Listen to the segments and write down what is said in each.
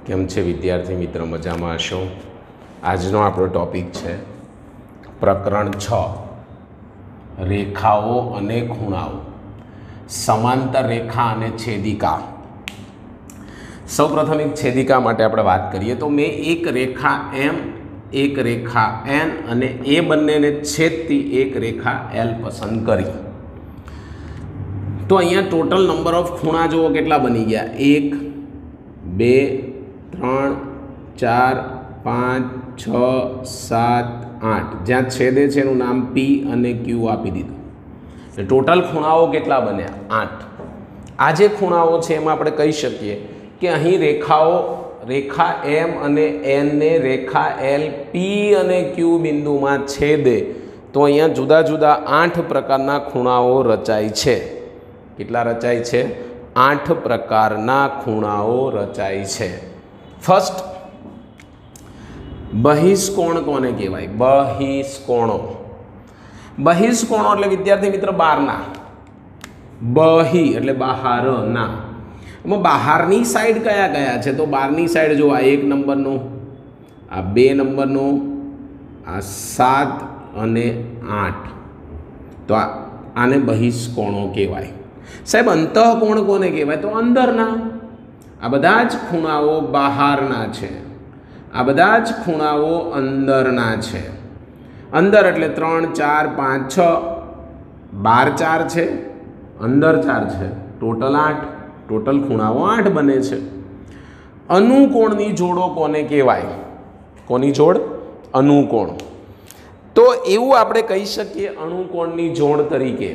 કેમ છે વિદ્યાર્થી મિત્ર? મજામાં હશો? આજનો આપણો ટોપિક છે પ્રકરણ 6 રેખાઓ અને ખૂણાઓ, સમાંતર રેખા અને છેદિકા। સૌપ્રથમ એક છેદિકા માટે આપણે વાત કરીએ તો મેં એક રેખા એમ, એક રેખા એન અને એ બંનેને છેદતી એક રેખા એલ પસંદ કરી। તો અહીંયા ટોટલ નંબર ઓફ ખૂણા જુઓ કેટલા બની ગયા, 1 2 3 4 5 6 7 8, જ્યાં છેદે છે એનું નામ પી અને ક્યુ આપી દીધું। ટોટલ ખૂણાઓ કેટલા બન્યા? 8। આ જે ખૂણાઓ છે એમાં આપણે કહી શકીએ કે અહીં રેખા એમ અને એન ને રેખા એલ પી અને ક્યુ બિંદુમાં છેદે તો અહીંયા જુદા જુદા 8 પ્રકારના ખૂણાઓ રચાય છે। કેટલા રચાય છે? 8 પ્રકારના ખૂણાઓ રચાય છે। ફર્સ્ટ, બહિષ્કોણ કોને કહેવાય? બહિષ્કોણો એટલે વિદ્યાર્થી મિત્ર બહારના, બહિ એટલે બહારના। એમાં બહારની સાઈડ કયા કયા છે? તો બહારની સાઈડ જો આ 1 નંબરનો, આ 2 નંબરનો, આ 7 અને 8, તો આને બહિષ્કોણો કહેવાય। સાહેબ અંતઃકોણ કોને કહેવાય? તો અંદરના। આ બધા જ ખૂણાઓ બહારના છે, આ બધા જ ખૂણાઓ અંદરના છે। અંદર એટલે 3 4 5 6, બહાર 4 છે, અંદર 4 છે, ટોટલ 8, ટોટલ ખૂણાઓ 8 બને છે। અનુકોણની જોડો કોને કહેવાય? કોની જોડ? અનુકોણ। તો એવું આપણે કહી શકીએ અનુકોણની જોડ તરીકે,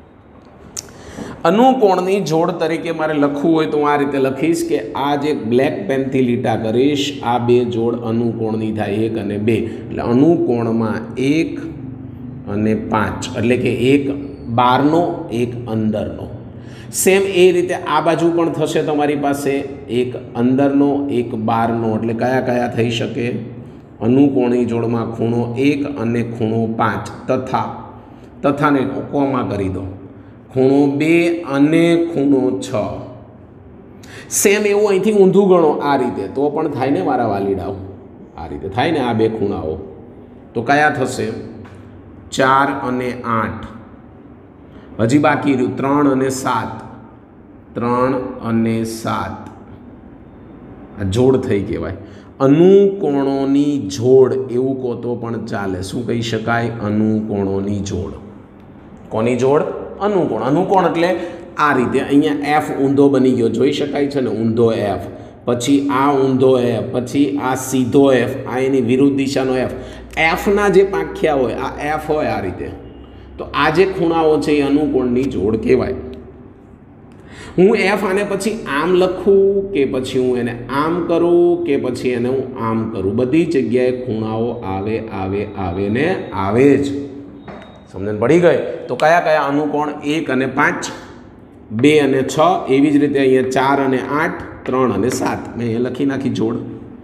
અનુકોણની જોડ તરીકે મારે લખવું હોય તો હું આ રીતે લખીશ કે આ જે બ્લેક પેનથી લીટા કરીશ, આ બે જોડ અનુકોણની થાય, 1 અને 2, એટલે અનુકોણમાં 1 અને 5, એટલે કે એક બહારનો એક અંદરનો। સેમ એ રીતે આ બાજુ પણ થશે તમારી પાસે, એક અંદરનો એક બહારનો, એટલે કયા કયા થઈ શકે? અનુકોણની જોડમાં ખૂણો 1 અને ખૂણો 5, તથાને કોમા કરી દો, ખૂણો 2 અને ખૂણો 6। સેમ એવું અહીંથી ઊંધું ગણો આ રીતે, તો પણ થાય ને મારા વાલીડાઓ? આ રીતે થાય ને આ બે ખૂણાઓ, તો કયા થશે? 4 અને 8, હજી બાકી રહ્યું 3 અને 7, 3 અને 7, આ જોડ થઈ કહેવાય। અનુકોણોની જોડ એવું કહો તો પણ ચાલે। શું કહી શકાય? અનુકોણોની જોડ। કોની જોડ? અનુકોણ। અનુકોણ એટલે આ રીતે, અહીંયા એફ ઊંધો બની ગયો, જોઈ શકાય છે ને, ઊંધો એફ, પછી આ ઊંધો એફ, પછી આ સીધો એફ, આ એની વિરુદ્ધ દિશાનો એફ, એફના જે પાંખ્યા હોય આ એફ હોય આ રીતે, તો આ જે ખૂણાઓ છે એ અનુકોણની જોડ કહેવાય। હું એફ આને પછી આમ લખું કે પછી હું એને આમ કરું કે પછી એને હું આમ કરું, બધી જગ્યાએ ખૂણાઓ આવે આવે આવે ને આવે જ। સમજણ પડી ગઈ? તો કયા કયા અનુકોણ? 1 અને 5, 2 અને 6, એવી જ રીતે અહીંયા 4 અને 8, 3 અને 7, મેં અહીંયા લખી નાખી જોડ।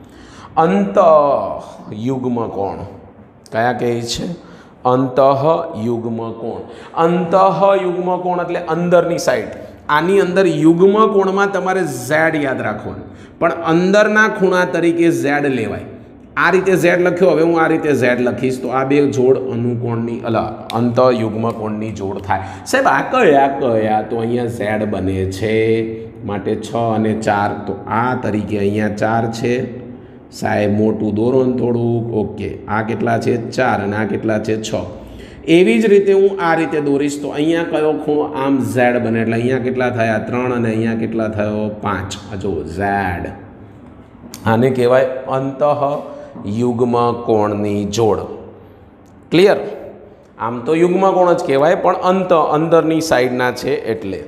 અંતઃયુગ્મ કોણ કયા કહે છે? અંતઃયુગ્મ કોણ। અંતઃયુગ્મ કોણ એટલે અંદરની સાઈડ। આની અંદર યુગ્મ કોણમાં તમારે ઝેડ યાદ રાખવાનું, પણ અંદરના ખૂણા તરીકે ઝેડ લેવાય। આ રીતે ઝેડ લખ્યો, હવે હું આ રીતે ઝેડ લખીશ, તો આ બે જોડ અનુકોણની અંતઃયુગ્મ કોણની જોડ થાય। સાહેબ આ કયા? તો અહીંયા ઝેડ બને છે, માટે 6 અને 4, તો આ તરીકે અહીંયા 4 છે, સાહેબ મોટું દોરો ને થોડુંક, ઓકે, આ કેટલા છે? 4 અને આ કેટલા છે? 6। એવી જ રીતે હું આ રીતે દોરીશ તો અહીંયા કયો ખૂણો? આમ ઝેડ બને, એટલે અહીંયા કેટલા થયા? 3 અને અહીંયા કેટલા થયો? 5। આ જો ઝેડ, આને કહેવાય અંતઃયુગ્મ કોણની જોડ। ક્લિયર? આમ તો યુગ્મ કોણ જ કહેવાય, પણ અંદરની સાઈડના છે એટલે।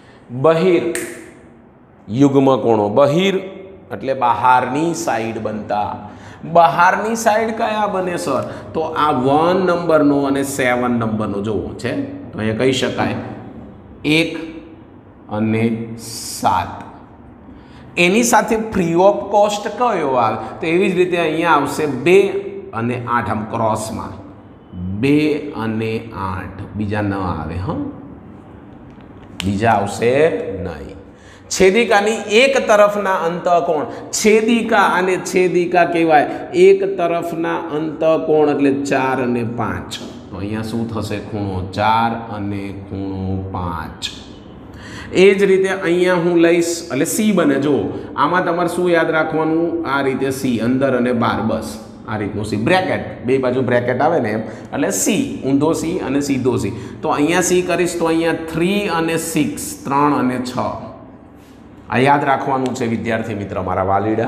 બહિર્યુગ્મ કોણો, બહિર એટલે બહારની સાઈડ બનતા। બહારની સાઈડ કયા બને સર? તો આ 1 નંબરનો અને 7 નંબરનો જોવો છે, તો અહીંયા કહી શકાય 1 અને 7। એની સાથે ફ્રી ઓફ કોસ્ટ કયો આવે? તો એવી જ રીતે અહીંયા આવશે 2 અને 8, આમ ક્રોસમાં 2 અને 8, બીજા ન આવે, હા, બીજા આવશે નહીં। छेदिकानी एक तरफना अंतःकोण छेदिका अने छेदिका कहेवाय एक तरफना अंतःकोण एटले 4 અને 5 तो अहींया शुं थशे खूणो 4 અને खूणो 5 ए ज रीते अहींया हूँ लईश एटले सी बने जो आमां तमारे शुं याद राखवानुं आ रीते सी अंदर अने बहार बस आ रीतनुं सी ब्रेकेट बे बाजू ब्रेकेट आवे ने एटले सी ऊंधो सी अने सीधो सी तो अहींया सी करीश तो अहींया 3 અને 6 3 અને 6 आ याद राखवानुं छे विद्यार्थी मित्र मारा वालीडा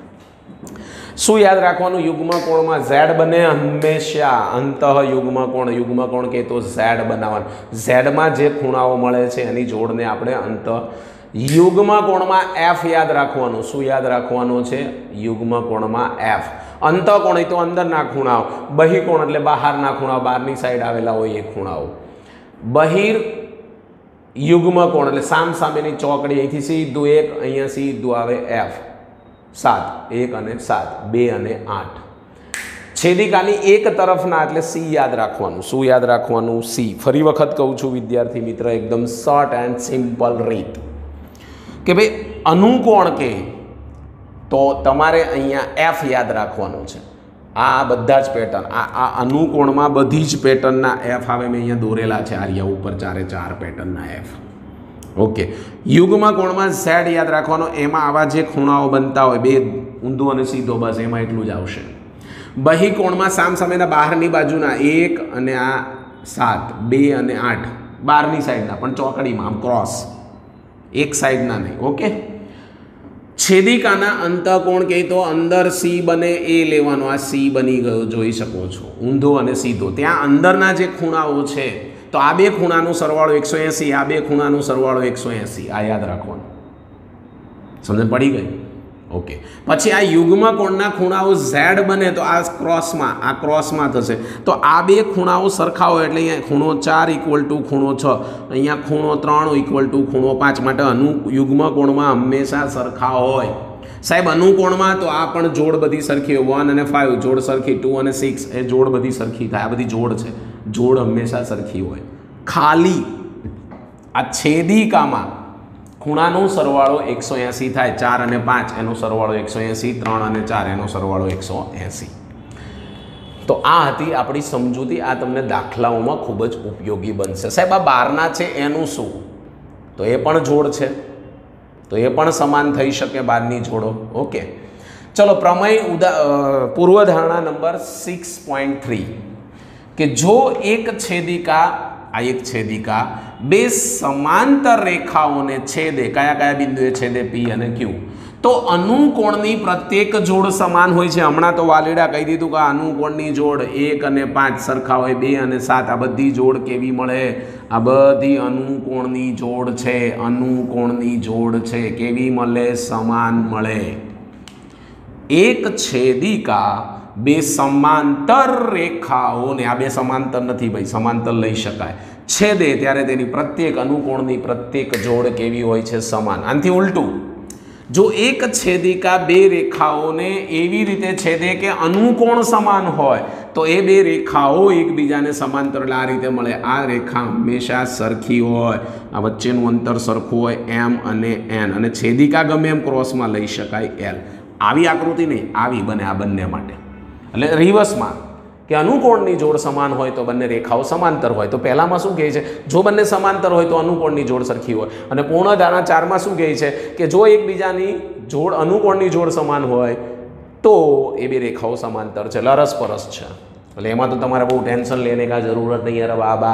शुं याद राखवानुं युग्मकोण में Z बने हमेशा अंतः युग्मकोण के तो Z बनाववानुं Z में जे खूणाओ मळे छे एनी जोड़ने आपणे अंतः युग्मकोण में F याद राखवानुं शुं याद राखवानुं छे युग्मकोण में F अंतःकोण तो अंदरना खूणाओ बहिर्कोण एटले बहारना खूणाओ बहारनी साइड आवेला होय ए खूणाओ बहिर युग्मकोण एटले साम सामेनी चौकड़ी अहींथी सीधुं 1 अहींया सीधुं आवे F 7 1 અને 7 2 અને 8 छेदिकानी एक तरफना एटले C याद राखवानुं शुं याद राखवानुं C फरी वखत कहूं छुं विद्यार्थी मित्र एकदम शॉर्ट एंड सिंपल रीत के भाई अनुकोण के तो तमारे अहींया F याद राखवानुं छे आ बधा ज पेटर्न आ अनुकोण में बधी ज पेटर्नना F आवे मैं अहींया दोरेला छे आर्या उपर 4 पेटर्नना F ओके युग्मकोण में Z याद राखवानो एमां आवा जे खूणाओ बनता होय बे ऊंधो अने सीधो बस एमां एटलुं ज आवशे बहिर्कोण में सामसामेना बहारनी बाजुना 1 અને आ 7 2 અને 8 बहारनी साइडना पण चौकड़ीमां आम क्रॉस एक साइडना नहीं ओके छेदिकाना अंतःकोण कहे तो अंदर सी बने ए लेवानो आ सी बनी गयो जोई शको छो ऊंधो अने सीधो त्यां अंदरना जे खूणाओ छे तो आ बे खूणानो सरवाळो 180 आ बे खूणानो सरवाळो 180 आ याद राखवानुं समझ पड़ी गई ओके पछी आ युग्मकोणना खूणाओ Z बने तो आ क्रॉसमां थशे तो आ बे खूणाओ सरखा होय एटले अहींया खूणो 4 = खूणो 6 अहींया खूणो 3 = खूणो 5 माटे युग्मकोणमां हमेशा सरखा होय साहेब अनुकोणमां तो आ पण जोड़ बधी सरखी 1 અને 5 जोड़ सरखी 2 અને 6 ए जोड़ बधी सरखी थाय आ बधी जोड़ छे जोड़ हमेशा सरखी होय खाली आ छेदिकामां खूणानो सरवाळो 180 थाय 4 અને 5 एनो सरवाळो 180 3 અને 4 एनो सरवाळो 180 तो आ हती आपणी समजूती आ तमने दाखलाओमां खूब ज उपयोगी बनशे साहेब आ 12 छे एनुं शुं तो ए पण जोड़ छे तो ये पण समान थई शके 12 नी जोड़ो ओके चलो प्रमेय पूर्वधारणा नंबर 6.3 कि जो एक छेदिका आ एक छेदिका बे समांतर रेखाओं ने छेदे कया कया बिंदुए छेदे P અને Q तो अनुकोणनी प्रत्येक जोड़ समान होय छे हमणा तो वालीडा कही दीधुं कि अनुकोणनी जोड़ 1 અને 5 सरखा होय 2 અને 7 आ बधी जोड़ केवी मळे आ बधी अनुकोणनी जोड़ छे अनुकोणनी जोड़ छे केवी मळे समान मळे एक छेदिका बे समांतर रेखाओं ने आ बे समांतर नहीं भाई समांतर लई शकाय छेदे त्यारे तेनी प्रत्येक अनुकोणनी प्रत्येक जोड़ केवी होय छे समान आनथी उल्टू जो एक छेदिका बे रेखाओं ने एवी रीते छेदे के अनुकोण समान होय तो ए बे रेखाओ एकबीजाने समांतर आ रीते मळे आ रेखा हमेशा सरखी होय आ वच्चेनुं अंतर सरखुं होय M અને N અને छेदिका गमे एम क्रॉसमां लई शकाय L आवी आकृति नहीं आवी बने आ बंने माटे એટલે રિવર્સમાં કે અનુકોણની જોડ સમાન હોય તો બંને રેખાઓ સમાંતર હોય તો પહેલામાં શું કહે છે જો બંને સમાંતર હોય તો અનુકોણની જોડ સરખી હોય અને પૂર્ણધારણા 4 માં શું કહે છે કે જો એકબીજાની જોડ અનુકોણની જોડ સમાન હોય તો એ બે રેખાઓ સમાંતર છે લરસપરસ છે એટલે એમાં તો તમારે બહુ ટેન્શન લેને કા જરૂરત નહીં યાર બાબા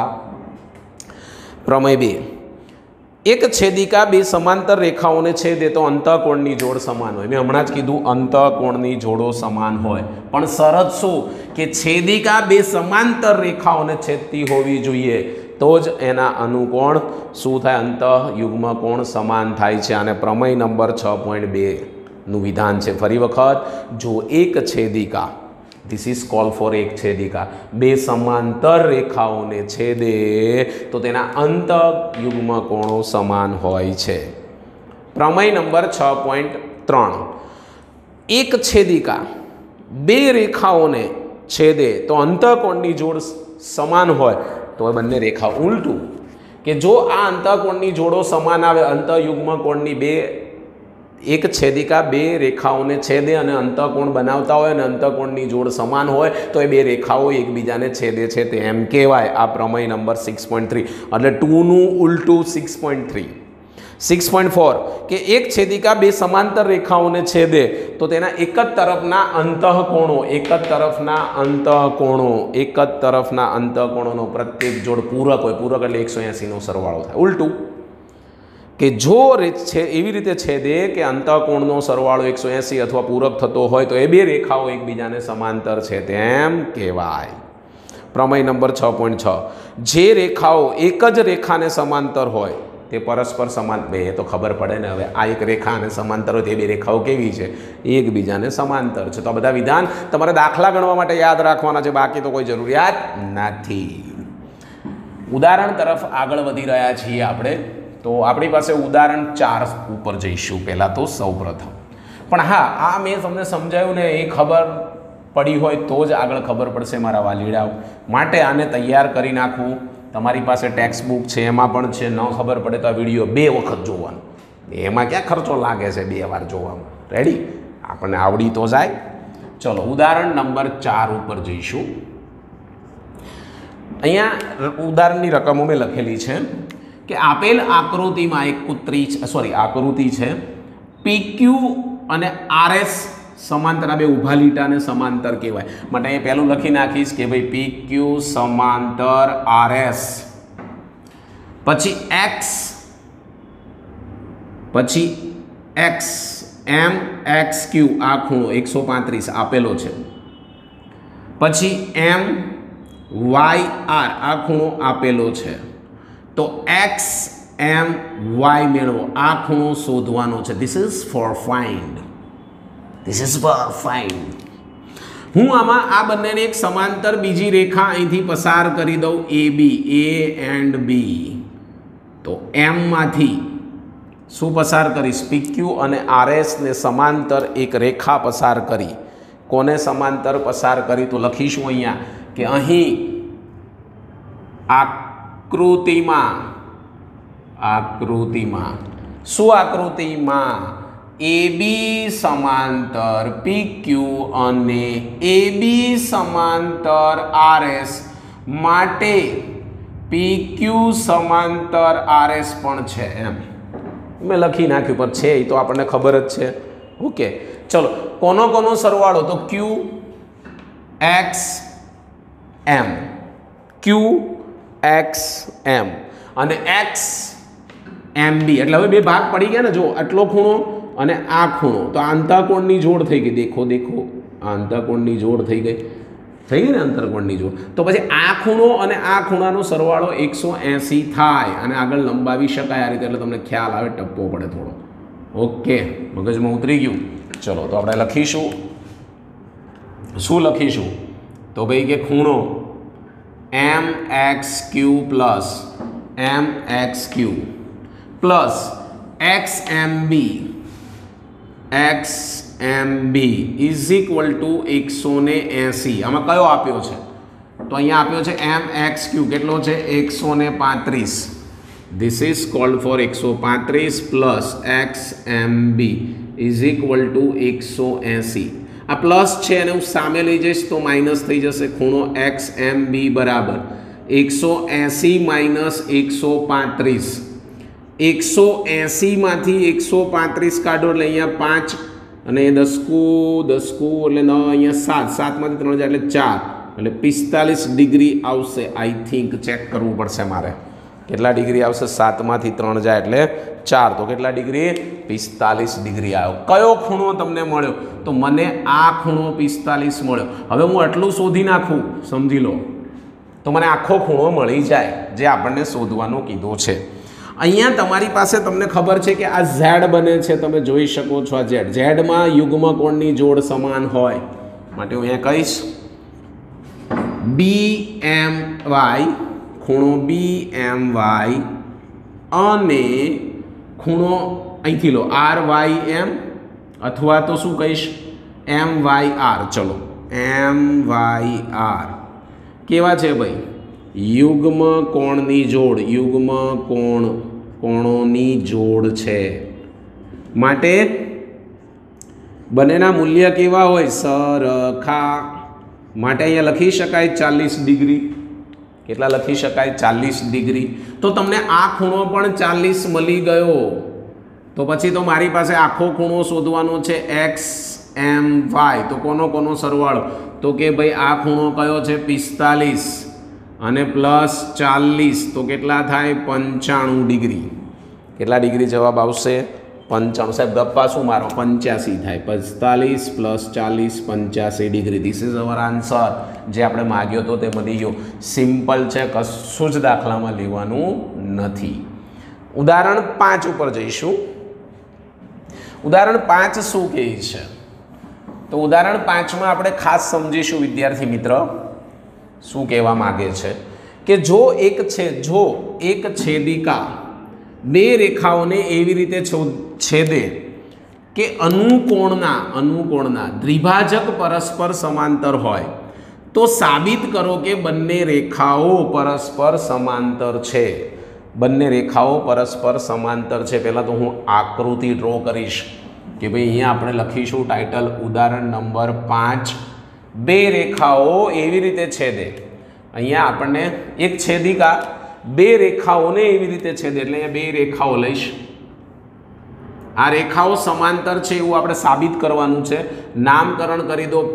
પ્રમેય 2 एक छेदिका बे समांतर रेखाओं ने छेदे तो अंतःकोणनी जोड़ समान होय मैं हमणां ज कीधुं अंतःकोणनी जोड़ो समान होय पण शरत शुं के छेदिका बे समांतर रेखाओं ने छेदती होवी जोईए तो ज एना अनुकोण शुं थाय अंतः युग्मकोण समान थाय छे अने प्रमेय नंबर 6.2 नुं विधान छे फरी वखत जो एक छेदिका दिस इज कॉल फॉर एक छेदिका बे समांतर रेखाओं ने छेदे तो तेना अंत युग्मकोणों समान होय छे प्रमेय नंबर 6.3 एक छेदिका बे रेखाओं ने छेदे तो अंतःकोणनी जोड़ समान होय तो बंने रेखा उल्टू કે જો આ અંતઃકોણની જોડો સમાન આવે, અંતઃયુગ્મ કોણની બે એક છેદિકા બે રેખાઓને છેદે અને અંતઃકોણ બનાવતા હોય અને અંતઃકોણની જોડ સમાન હોય તો એ બે રેખાઓ એકબીજાને છેદે છે તે એમ કહેવાય. આ પ્રમેય નંબર 6.3 એટલે 2નું ઉલટું 6.3. 6.4 કે એક છેદિકા બે સમાંતર રેખાઓને છેદે તો તેના એક જ તરફના અંતઃકોણોનો પ્રત્યેક જોડ પૂરક હોય. પૂરક એટલે 180નો સરવાળો થાય. ઉલટું કે જો એવી રીતે છેદે કે અંતઃકોણનો સરવાળો 180 અથવા પૂરક થતો હોય તો એ બે રેખાઓ એકબીજાને સમાંતર છે તેમ કહેવાય. પ્રમેય નંબર 6.6 જે રેખાઓ એક જ રેખાને સમાંતર હોય તે પરસ્પર સમાન. બે એ તો ખબર પડે ને હવે, આ એક રેખા અને સમાંતર હોય તે બે રેખાઓ કેવી છે? એકબીજાને સમાંતર છે. તો આ બધા વિધાન તમારે દાખલા ગણવા માટે યાદ રાખવાના છે, બાકી તો કોઈ જરૂરિયાત નથી. ઉદાહરણ તરફ આગળ વધી રહ્યા છીએ આપણે. તો આપણી પાસે ઉદાહરણ 4 ઉપર જઈશું પહેલાં તો સૌપ્રથમ. પણ હા, આ મેં તમને સમજાયું ને, એ ખબર પડી હોય તો જ આગળ ખબર પડશે મારા વાલીડાઓ. માટે આને તૈયાર કરી નાખવું. તમારી પાસે ટેક્સ્ટ બુક છે એમાં પણ છે. ન ખબર પડે તો આ વિડીયો 2 વખત જોવાનો. એમાં ક્યાં ખર્ચો લાગે છે 2 વાર જોવામાં? રેડી? આપણને આવડી તો જાય. ચલો ઉદાહરણ નંબર 4 ઉપર જઈશું. અહીંયા ઉદાહરણની રકમો મેં લખેલી છે કે આપેલ આકૃતિમાં એક આકૃતિ છે. PQ અને RS સમાંતર, આ બે ઊભા લીટાને સમાંતર કહેવાય. માટે અહીં પહેલું લખી નાખીશ કે ભાઈ PQ સમાંતર RS, પછી X MXQ આ ખૂણો 135 આપેલો છે. પછી MYR આ ખૂણો આપેલો છે. તો XMY મેળવો. આ ખૂણો શોધવાનો છે. This is for find. હું આમાં આ બંનેને એક સમાંતર બીજી રેખા અહીંથી પસાર કરી દઉં, AB, A and B. તો M માંથી શું પસાર કરીશ? PQ અને RS ને સમાંતર એક રેખા પસાર કરી. કોને સમાંતર પસાર કરી? તો લખીશું અહીંયા કે અહીં આકૃતિમાં શું આકૃતિમાં AB સમાંતર PQ અને AB સમાંતર RS માટે PQ સમાંતર RS પણ છે. એમ મેં લખી નાખ્યું, પણ છે એ તો આપણને ખબર જ છે. ઓકે, ચલો કોનો સરવાળો? તો QXM અને XMB. એટલે હવે બે ભાગ પડી ગયા ને. જો આટલો ખૂણો અને આ ખૂણો, તો આ અંતઃકોણની જોડ થઈ ગઈ. દેખો આ અંતઃકોણની જોડ થઈ ગઈ ને, અંતઃકોણની જોડ. તો પછી આ ખૂણો અને આ ખૂણાનો સરવાળો 180 થાય અને આગળ લંબાવી શકાય આ રીતે. એટલે તમને ખ્યાલ આવે, ટપ્પો પડે થોડો. ઓકે, મગજમાં ઉતરી ગયું. ચલો તો આપણે લખીશું. શું લખીશું? તો ભાઈ કે ખૂણો MXQ plus XMB is equal to 180. આમાં કયો આપ્યો છે? તો અહીંયા આપ્યો છે MXQ. કેટલો છે? 135. This is called for 135 plus XMB is equal to 180. આ પ્લસ છે અને હું સામે લઈ જઈશ તો માઇનસ થઈ જશે. ખૂણો XMB બરાબર 180 માઇનસ 135. 180 માંથી 135 કાઢો એટલે અહીંયા 5 અને 10 એટલે 9, અહીંયા 7 માંથી 3 જાય એટલે 4, એટલે 45 ડિગ્રી આવશે. આઈ થિંક ચેક કરવું પડશે મારે કેટલા ડિગ્રી આવશે. 7 માંથી 3 જાય એટલે 4, તો કેટલા ડિગ્રી? 45 ડિગ્રી આવ્યો. કયો ખૂણો તમને મળ્યો? તો મને આ ખૂણો 45 મળ્યો. હવે હું આટલું શોધી નાખું, સમજી લો, તો મને આખો ખૂણો મળી જાય જે આપણને શોધવાનું કીધું છે. અહીંયા તમારી પાસે તમને ખબર છે કે આ ઝેડ બને છે. તમે જોઈ શકો છો આ ઝેડમાં યુગ્મ કોણની જોડ સમાન હોય માટે હું અહીંયા કહીશ BMY, ખૂણો BMY અને ખૂણો અહીંથી લો RYM અથવા તો શું કહીશ MYR. ચલો MYR કેવા છે ભાઈ? યુગ્મ કોણની જોડ, યુગ્મ કોણોની જોડ છે માટે બંનેના મૂલ્ય કેવા હોય? સરખા. માટે અહીંયા લખી શકાય 40 ડિગ્રી. કેટલા લખી શકાય? 40 ડિગ્રી. તો તમને આ ખૂણો પણ 40 મળી ગયો. તો પછી તો મારી પાસે આખો ખૂણો શોધવાનો છે એક્સ એમ વાય. તો કોનો સરવાળો? તો કે ભાઈ આ ખૂણો કયો છે? 45 અને પ્લસ 40 તો કેટલા થાય? 95 ડિગ્રી. કેટલા ડિગ્રી જવાબ આવશે? 95. સાહેબ ગપ્પા શું મારો? 85 થાય. 45 plus 40 85 degree. This is our answer. જે આપણે માગ્યો તો તે મળી ગયો. સિમ્પલ છે, કશું જ દાખલામાં લેવાનું નથી. ઉદાહરણ 5 ઉપર જઈશું. ઉદાહરણ 5 શું કહે છે? તો ઉદાહરણ 5માં આપણે ખાસ સમજીશું વિદ્યાર્થી મિત્ર શું કહેવા માગે છે કે જો એક છેદિકા બે રેખાઓને એવી રીતે છેદે કે અનુકોણના દ્વિભાજક પરસ્પર સમાંતર હોય તો સાબિત કરો કે બંને રેખાઓ પરસ્પર સમાંતર છે. બંને રેખાઓ પરસ્પર સમાંતર છે. પહેલાં તો હું આકૃતિ ડ્રો કરીશ કે ભાઈ અહીંયા આપણે લખીશું ટાઇટલ ઉદાહરણ નંબર 5. બે રેખાઓ એવી રીતે છેદે. અહીંયા આપણને એક છેદિકા બે રેખાઓને એવી રીતે છેદે એટલે અહીંયા બે રેખાઓ લઈશ. આ રેખાઓ સમાંતર છે એવું આપણે સાબિત કરવાનું છે. નામકરણ કરી દો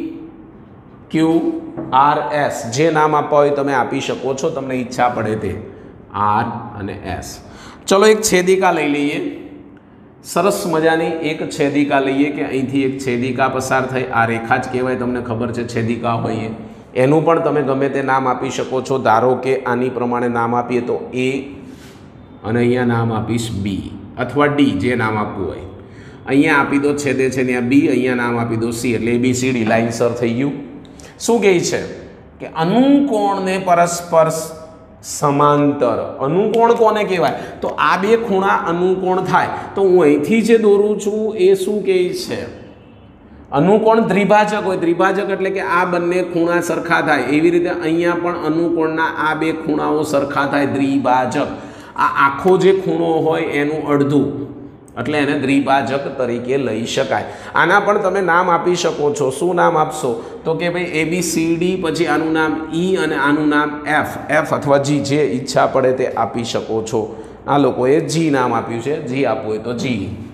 PQRS. જે નામ આપવા હોય તમે આપી શકો છો, તમને ઈચ્છા પડે તે. R અને S. ચલો એક છેદિકા લઈ લઈએ. સરસ મજાની એક છેદિકા લઈએ કે અહીંથી એક છેદિકા પસાર થઈ. આ રેખા જ કહેવાય, તમને ખબર છે છેદિકા હોઈએ. એનું પણ તમે ગમે તે નામ આપી શકો છો. ધારો કે આની પ્રમાણે નામ આપીએ તો A અને અહીંયા નામ આપીશ B અથવા D, જે નામ આપવું હોય. અહીંયા આપી દો છેદે છે ત્યાં B, અહીંયા નામ આપી દો C. એટલે ABCD લાઇનસર થઈ ગયું. શું કહે છે કે અનુકોણને પરસ્પર સમાંતર. અનુકોણ કોને કહેવાય? તો આ બે ખૂણા અનુકોણ થાય. તો હું અહીંથી જે દોરું છું એ શું કહે છે? અનુકોણ દ્વિભાજક હોય. દ્વિભાજક એટલે કે આ બંને ખૂણા સરખા થાય. એવી રીતે અહીંયા પણ અનુકોણના આ બે ખૂણાઓ સરખા થાય. દ્વિભાજક. આ આખો જે ખૂણો હોય એનું અડધું, એટલે એને દ્વિભાજક તરીકે લઈ શકાય. આના પણ તમે નામ આપી શકો છો. શું નામ આપશો? તો કે ભાઈ ABCD, પછી આનું નામ E અને આનું નામ F અથવા G, જે ઈચ્છા પડે તે આપી શકો છો. આ લોકોએ G નામ આપ્યું છે. G આપવું હોય તો G.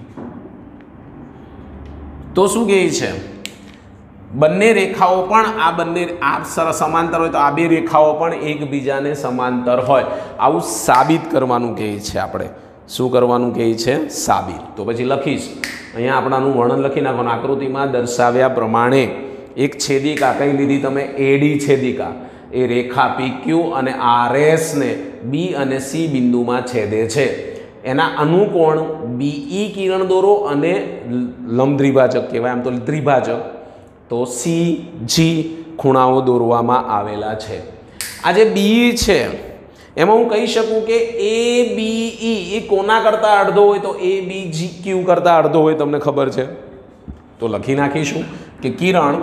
તો શું કહે છે? બંને રેખાઓ પણ સમાંતર હોય તો આ બે રેખાઓ પણ એકબીજાને સમાંતર હોય. આવું સાબિત કરવાનું કહે છે. આપણે શું કરવાનું કહે છે? સાબિત. તો પછી લખીશ અહીંયા આપણાનું વર્ણન લખી નાખવાનું. આકૃતિમાં દર્શાવ્યા પ્રમાણે એક છેદિકા કઈ લીધી તમે? AD છેદિકા. એ રેખા PQ અને RS ને B અને C બિંદુમાં છેદે છે. એના અનુકોણ BE કિરણ દોરો અને લંબ દ્વિભાજક કહેવાય, આમ તો દ્વિભાજક. તો CG ખૂણાઓ દોરવામાં આવેલા છે. આ જે BE છે એમાં હું કહી શકું કે ABE એ કોના કરતાં અડધો હોય? તો ABGQ કરતાં અડધો હોય. તમને ખબર છે તો લખી નાખીશું કે કિરણ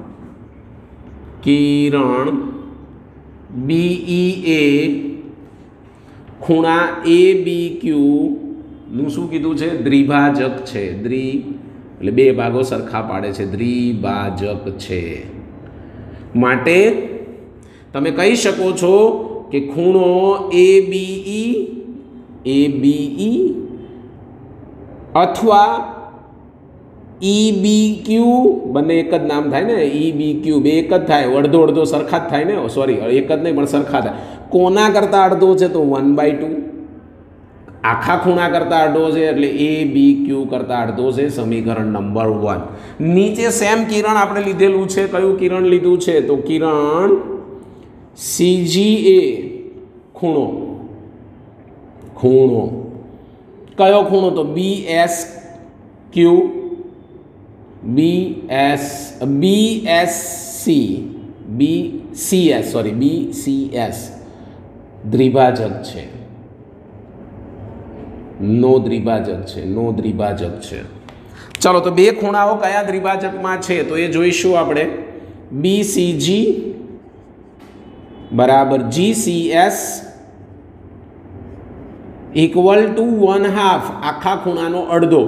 BE એ ખૂણા ABQ નું શું કીધું છે? દ્વિભાજક છે. એટલે બે ભાગો સરખા પાડે છે. દ્વિભાજક છે. માટે તમે કહી શકો છો કે ખૂણો ABE અથવા EBQ, બંને એક જ નામ થાય ને? EBQ બે એક જ થાય. અડધો સરખા જ થાય ને? સોરી, એક જ નહીં પણ સરખા થાય. કોના કરતાં અડધો છે? તો 1/2. આખા ખૂણા કરતાં અડધો છે એટલે ABQ કરતાં અડધો છે. સમીકરણ નંબર 1. નીચે સેમ કિરણ આપણે લીધેલું છે. કયું કિરણ લીધું છે? તો કિરણ CGA ખૂણો કયો ખૂણો? તો BSQ BCS દ્વિભાજક છે. નો દ્વિભાજક છે. ચલો તો બે ખૂણાઓ કયા દ્વિભાજકમાં છે તો એ જોઈશું આપણે. BCG बराबर GCS इक्वल टू 1/2 आखा खूणानो अर्धो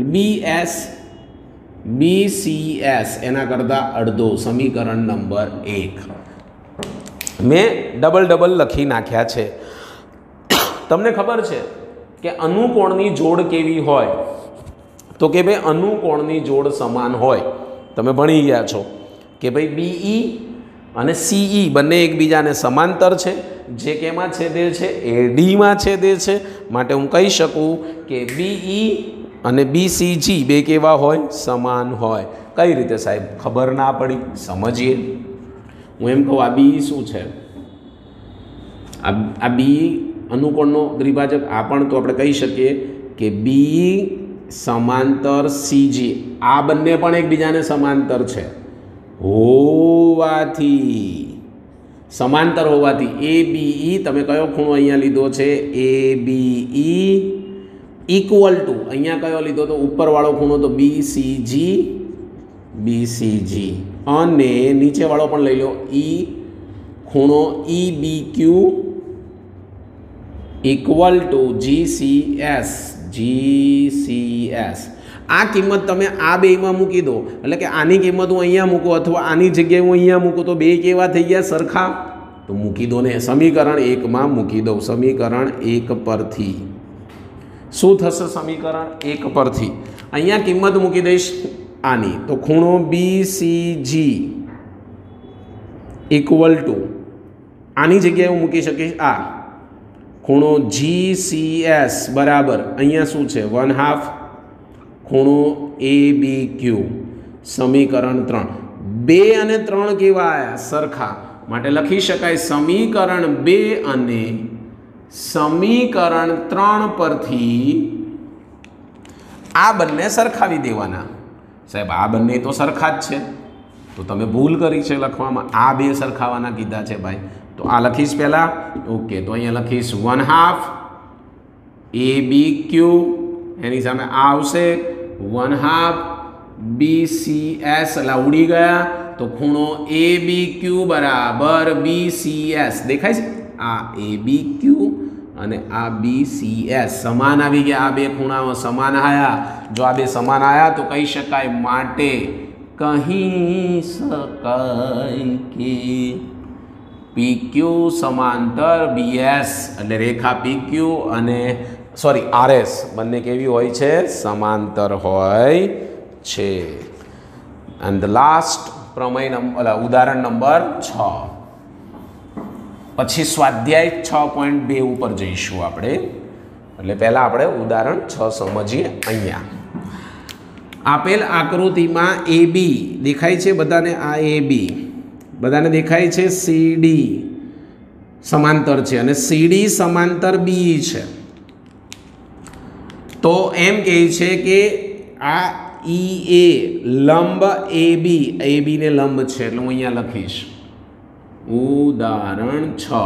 BCS एना करता अर्धो समीकरण नंबर 1 मैं डबल लखी नाख्या छे। तमने खबर छे कि अनुकोणनी जोड़ केवी होय तो कि भाई अनुकोणनी जोड़ समान होय। तमे भणी गया छो कि भाई BE અને CE બંને એકબીજાને સમાંતર છે, જે કેમાં છેદે છે AD માં છેદે છે, માટે હું કહી શકું કે BE અને BCG બે કેવા હોય સમાન હોય। કઈ રીતે સાહેબ ખબર ના પડી સમજીએ। હું એમ કહું આ BE શું છે, આ BE अनुकोणનો દ્વિભાજક આ પણ તો આપણે કહી શકીએ કે BE समांतर CG आ બંને પણ એકબીજાને સમાંતર છે હોવાથી समांतर होवाथी ABE तमे कयो खूणो अहींया लीधो छे ABE इक्वल टू अहींया कयो लीधो तो उपरवाळो खूणो तो BCG अने नीचेवाळो पण लई लो E खूणो EBQ इक्वल टू GCS आ किंमत तमे आ बेमां मूकी दो એટલે કે આની કિંમત હું અહીંયા મૂકું અથવા આની જગ્યાએ હું અહીંયા મૂકું તો બે કેવા થઈ ગયા સરખા તો મૂકી દો ને સમીકરણ 1 માં મૂકી દો। સમીકરણ 1 પરથી શું થશે સમીકરણ 1 પરથી અહીંયા કિંમત મૂકી દઈશ આની તો ખૂણો BCG ઇક્વલ ટુ આની જગ્યાએ હું મૂકી શકીશ આ ખૂણો GCS બરાબર અહીંયા શું છે 1/2 खूणो ABQ समीकरण 3 2 અને 3 केवा आया सरखा माटे लखी शकाय समीकरण 2 અને समीकरण 3 परथी आ बन्ने सरखावी देवाना। साहेब आ बन्ने तो सरखा ज छे तो तमे भूल करी छे लखवामां आ बे सरखावाना कीधा छे भाई तो आ लखीश पहेला ओके तो अहींया लखीश 1/2 ABQ एनी सामे आ आवशे 1/2 BCS એટલે ઉડી ગયા તો ખૂણો ABQ બરાબર BCS દેખાય છે આ ABQ અને આ BCS સમાન આવી ગયા આ બે ખૂણાઓ સમાન આયા જો આ બે સમાન આયા તો કહી શકાય માટે કહી શકાય કે PQ समांतर BS એટલે રેખા PQ અને सॉरी RS बने केवी होय छे समांतर होय छे। एंड द लास्ट प्रमेय नंबर उदाहरण नंबर 6 पछी स्वाध्याय 6.2 ऊपर जईशुं आपणे એટલે પહેલા આપણે ઉદાહરણ 6 સમજીએ। અહીંયા આપેલ આકૃતિમાં AB દેખાય છે બધાને આ AB બધાને દેખાય છે CD समांतर છે અને CD समांतर BE છે तो एम कहे छे कि आ EA लंब AB ने लंब है એટલે હું અહીંયા લખીશ ઉદાહરણ 6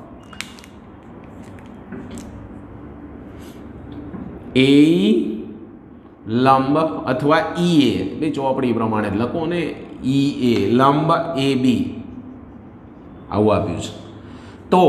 AE लंब अथवा EA બે ચોપડી પ્રમાણે લખો ને EA લંબ AB આવું આપ્યું છે તો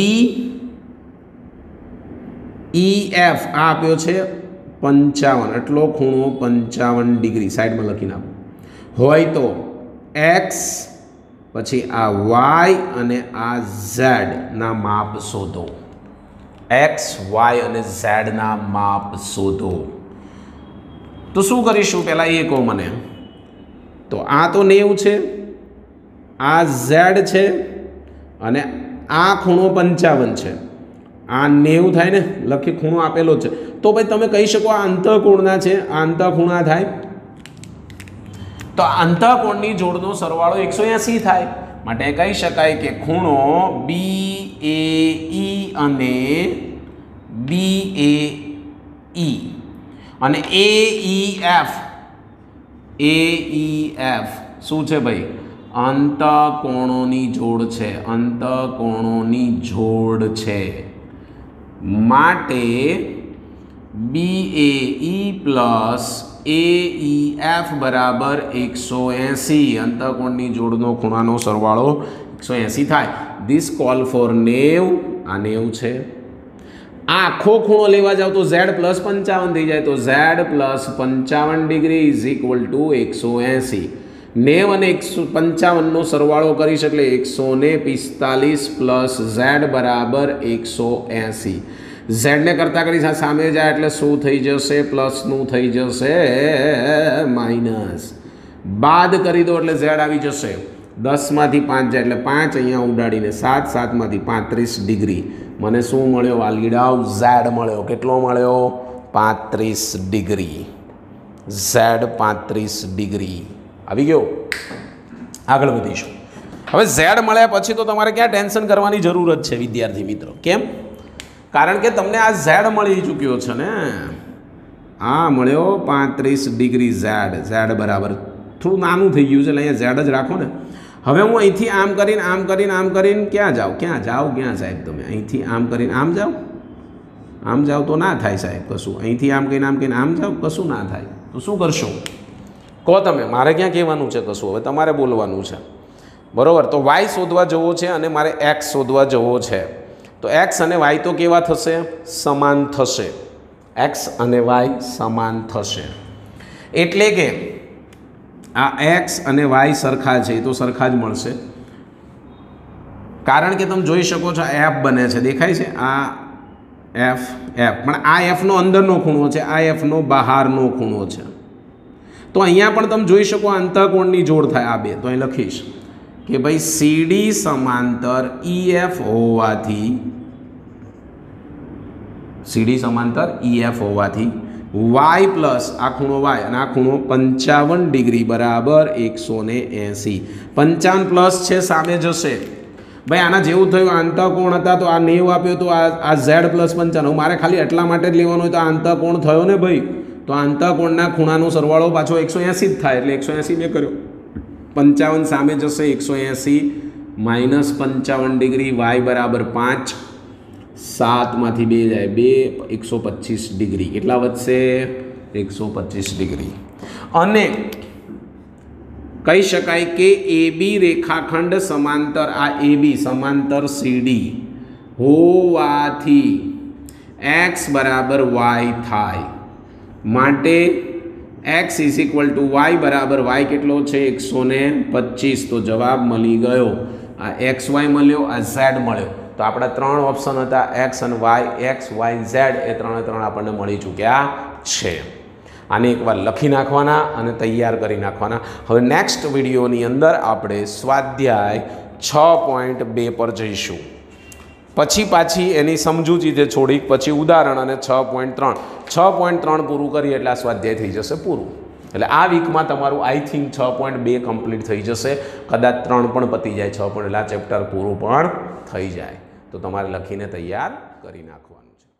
EF आप्यो छे 55 एटलो खूणो 55 डिग्री साइड में लखी नाखो होय तो X पछी आ Y अने आ Z ना माप शोधो X Y अने Z ना माप शोधो तो शुं करीशुं पहेला ए कहो मने तो आ तो 90 छे आ Z छे अने आ खूणो 55 छे आ 90 थाय ने लखी खूणो आपेलो छे तो भाई तमे कही शको आ अंतःकोणना छे आ अंतःखूणा थाय तो अंतःकोणनी जोड़नो सरवाळो 180 थाय माटे कही शकाय के खूणो BAE अने BAE अने AEF शुं छे भाई अंतःकोणोनी जोड़ छे अंतःकोणोनी जोड़ छे माटे BAE प्लस AEF बराबर 180 अंतःकोणनी जोड़नो खूणानो सरवाळो 180 થાય. This call for 90. આ 90 છે. આ આખો ખૂણો લેવા જાવ તો z + 55 થઈ જાય. તો z + 55 degree is equal to 180. 90 અને 155નો સરવાળો કરીશ એટલે 145 પ્લસ z બરાબર 180. z ને કરતા કરીશ, આ સામે જાય એટલે શું થઈ જશે? પ્લસનું થઈ જશે માઇનસ. બાદ કરી દો એટલે z આવી જશે. 10માંથી 5 જાય એટલે 5 અહીંયા ઉડાડીને 7, 7માંથી 35 ડિગ્રી. મને શું મળ્યો વાલીડાઓ? z મળ્યો. કેટલો મળ્યો? 35 ડિગ્રી. z 35 ડિગ્રી આવી ગયો. આગળ વધીશું. હવે z મળ્યા પછી તો તમારે ક્યાં ટેન્શન કરવાની જરૂર જ છે વિદ્યાર્થી મિત્રો? કેમ? કારણ કે તમને આ z મળી ચૂક્યો છે ને. આ મળ્યો 35 ડિગ્રી z. z બરાબર થોડું નાનું થઈ ગયું છે એટલે અહીંયા z જ રાખો ને. હવે હું અહીંથી આમ કરીને ક્યાં જાઓ સાહેબ? તમે અહીંથી આમ કરીને આમ જાઓ તો ના થાય સાહેબ કશું. અહીંથી આમ કહીને આમ જાઓ કશું ના થાય. તો શું કરશો કહો તમે? મારે ક્યાં કહેવાનું છે કશું? હવે તમારે બોલવાનું છે, બરાબર? તો y શોધવા જવો છે અને મારે x શોધવા જવો છે. તો x અને y તો કેવા થશે? સમાન થશે. x અને y સમાન થશે એટલે કે આ x અને y સરખા છે તો સરખા જ મળશે. કારણ કે તમે જોઈ શકો છો f બને છે, દેખાય છે? આ f પણ આ f નો અંદરનો ખૂણો છે, આ f નો બહારનો ખૂણો છે. તો અહીંયા પણ તમે જોઈ શકો અંતઃકોણની જોડ થાય આ બે. તો અહીં લખીશ કે ભાઈ CD સમાંતર EF હોવાથી y પ્લસ આ ખૂણો y અને આ ખૂણો 55 ડિગ્રી બરાબર 180. 55 પ્લસ છે સામે જશે. ભાઈ આના જેવું થયું, અંતઃકોણ હતા તો આ 90 આપ્યો તો આ z + 55. મારે ખાલી એટલા માટે જ લેવાનું હોય તો આ અંતઃકોણ થયો ને ભાઈ. તો આ અંતઃકોણના ખૂણાનો સરવાળો પાછો 180 જ થાય એટલે 180 મેં કર્યો. 55 સામે જશે 180 માઇનસ 55 ડિગ્રી y બરાબર 5. 7માંથી 2 જાય 2, 125 ડિગ્રી. કેટલા વધશે? 125 ડિગ્રી. અને કહી શકાય કે AB રેખાખંડ સમાંતર આ AB સમાંતર CD હોવાથી x બરાબર y થાય. માટે x = y બરાબર y કેટલો છે? 125. તો જવાબ મળી ગયો. આ xy મળ્યો, આ z મળ્યો. તો આપણા 3 ઓપ્શન હતા x અને y. x, y, z એ 3 આપણને મળી ચૂક્યા છે. આને એકવાર લખી નાખવાના અને તૈયાર કરી નાખવાના. હવે નેક્સ્ટ વિડીયોની અંદર આપણે સ્વાધ્યાય 6.2 પર જઈશું. પછી પાછી એની સમજૂતી છે થોડીક, પછી ઉદાહરણ અને 6.3 પૂરું કરીએ એટલે આ સ્વાધ્યાય થઈ જશે પૂરું. એટલે આ વીકમાં તમારું આઈ થિંક 6.2 કમ્પ્લીટ થઈ જશે. કદાચ 3 પણ પતી જાય, 6 એટલે આ ચેપ્ટર પૂરું પણ થઈ જાય. તો તમારે લખીને તૈયાર કરી નાખવાનું છે.